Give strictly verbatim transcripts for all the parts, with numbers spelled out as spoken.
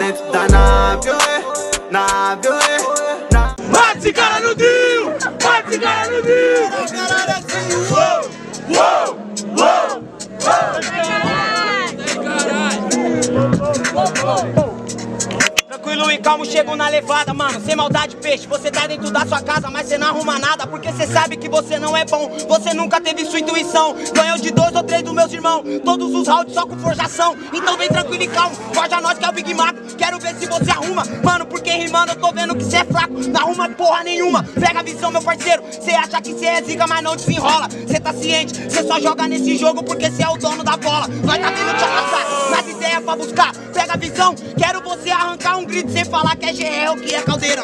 dentro da nave, ué, nave, ué. Mata esse cara no Dio! Mata esse cara no Dio! Uou, uou, uou, uou! Tranquilo e calmo, chegam na levada, mano. Sem maldade, peixe, você tá dentro da sua casa, mas você não arruma nada, porque você sabe que você não é bom. Você nunca teve sua intuição. Ganhou de dois ou três dos meus irmãos, todos os rounds só com forjação. Então vem tranquilo e calmo, forja nós que é o Big Mac. Quero ver se você arruma, mano, porque rimando eu tô vendo que cê é fraco. Não arruma porra nenhuma, pega a visão, meu parceiro. Cê acha que cê é zica, mas não desenrola. Cê tá ciente, cê só joga nesse jogo porque cê é o dono da bola. Nós tá vindo te arrasar, nas ideias pra buscar. Pega a visão, quero você arrancar um grito sem falar que é G R ou que é Caldeirão.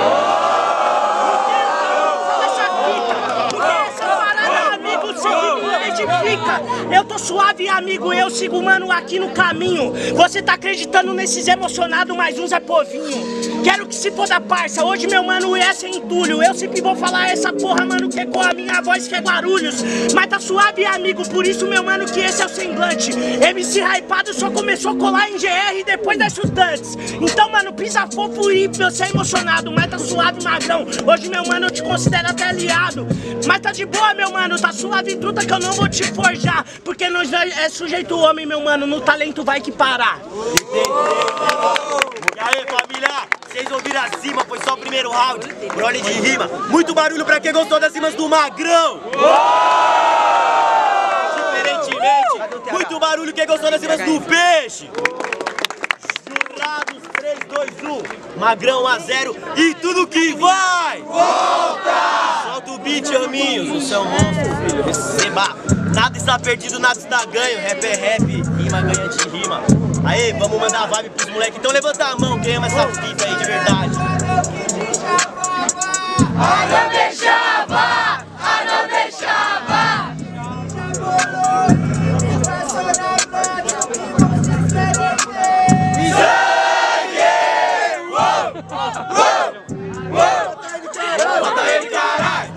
Eu tô suave, amigo, eu sigo, mano, aqui no caminho. Você tá acreditando nesses emocionados, mas uns é povinho. Quero que se foda, parça, hoje meu mano é sem entulho. Eu sempre vou falar essa porra, mano, que é com a minha voz que é Guarulhos. Mas tá suave, amigo, por isso, meu mano, que esse é o semblante. M C hypado só começou a colar em G R depois das chutantes. Então, mano, pisa fofo e você é emocionado. Mas tá suave, magrão, hoje, meu mano, eu te considero até aliado. Mas tá de boa, meu mano, tá suave, truta, que eu não vou te forjar. Porque nós é sujeito homem, meu mano, no talento vai que parar. E aí, família, vocês ouviram acima, foi só o primeiro round, por ordem de rima. Muito barulho pra quem gostou das rimas do Magrão. Diferentemente, muito barulho quem gostou das rimas do Peixe. Jurados três, dois, um, Magrão um a zero e tudo que vai volta! Solta o beat, aminhos, você é um monstro, filho, receba. Nada está perdido, nada está ganho. Rap é rap, rima ganha de rima. Aê, vamos mandar vibe pros moleques. Então levanta a mão, quem ama essa fita aí de verdade. Ah, não deixava! Ah, não deixava! Bota ele, caralho!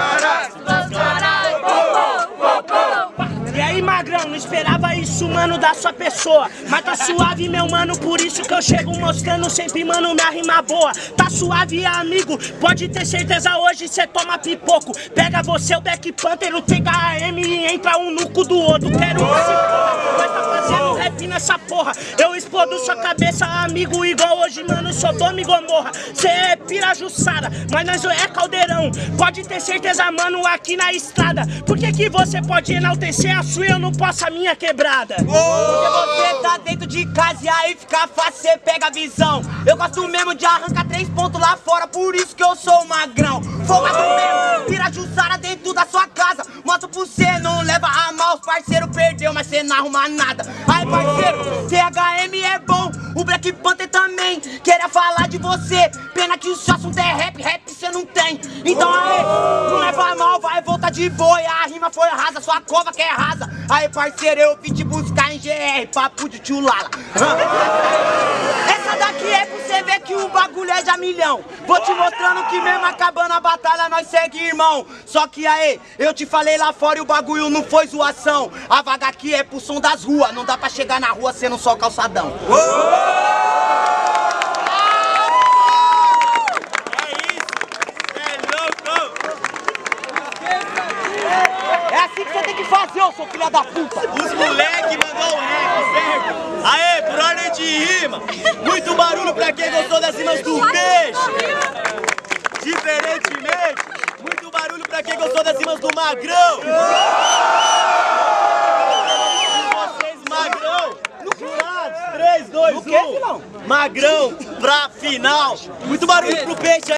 E aí, magrão, não esperava isso, mano, da sua pessoa. Mas tá suave, meu mano, por isso que eu chego mostrando sempre, mano, minha rima boa. Tá suave, amigo, pode ter certeza hoje cê toma pipoco. Pega você, o Black Panther, o T H M e entra um no cu do outro. Quero esse porra, mas tá fazendo rap nessa porra. Eu explodo sua cabeça, amigo, igual hoje, mano, Sodoma e Gomorra. Cê é pirajuçada, mas nós é Caldeirão. Pode ter certeza, mano, aqui na estrada. Por que que você pode enaltecer a sua e eu não posso a minha quebrada? Porque você tá dentro de casa e aí fica fácil, cê pega a visão. Eu gosto mesmo de arrancar três pontos lá fora, por isso que eu sou o Magrão. Folgado mesmo, pirajussara dentro da sua casa. Mostro pro cê, não leva a mal, os parceiros perdeu, mas cê não arruma nada. Aí, parceiro, T H M é bom, o Black Panther também queria falar de você. Pena que o seu assunto é rap, rap cê não tem. Então aí, não leva mal, vai voltar de boa. A rima foi rasa, sua cova que é rasa. Aí, parceiro, eu vim te buscar em G R, papo de tio Lala. Essa daqui é pra você ver que o bagulho é já milhão. Vou te mostrando que mesmo acabando a batalha nós segue, irmão. Só que aí, eu te falei lá fora e o bagulho não foi zoação. A vaga aqui é pro som das ruas, não dá pra chegar na rua sendo só calçadão. É assim que você tem que fazer, ô seu filho da puta! Os moleque mandou o rap, certo? Aê, por ordem de rima! Muito barulho pra quem gostou das rimas do Peixe! Diferentemente, muito barulho pra quem gostou das rimas do Magrão! E vocês, Magrão! Jurados, três, dois, um! Magrão pra final! Muito barulho pro Peixe aí!